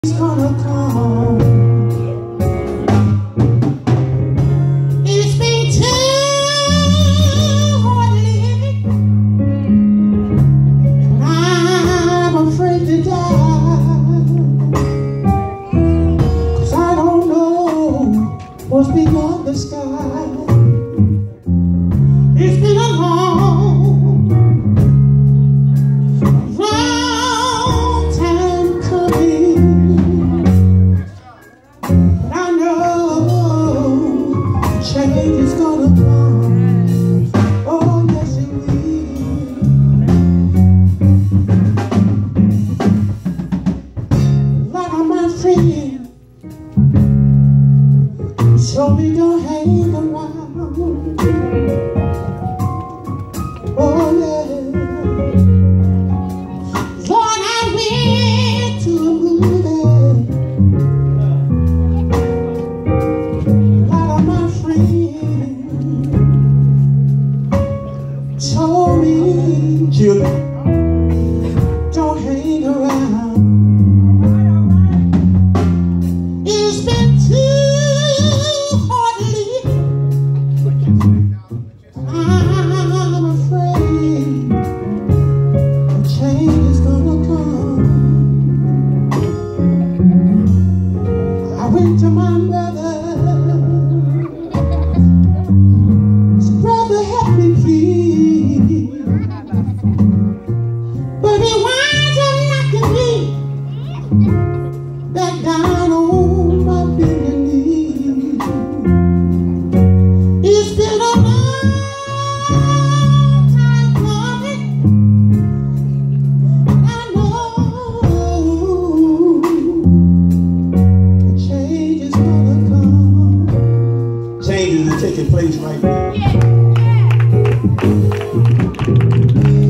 It's gonna come. It's been too hard living. I'm afraid to die, 'cause I don't know what's beyond the sky. It's been a long time coming. Change is gonna come. Oh yes it will. A lot of my friends told me don't hang around. Oh yeah. Lord, I went to a movie. Told me, children, don't hang around. It's been too hard living. I'm afraid a change is gonna come. I went to my brother. Brother, help me please. But he winds up knocking me back down on my bended knees. It's been a long time coming. I know a change is gonna come. Changes are taking place right now.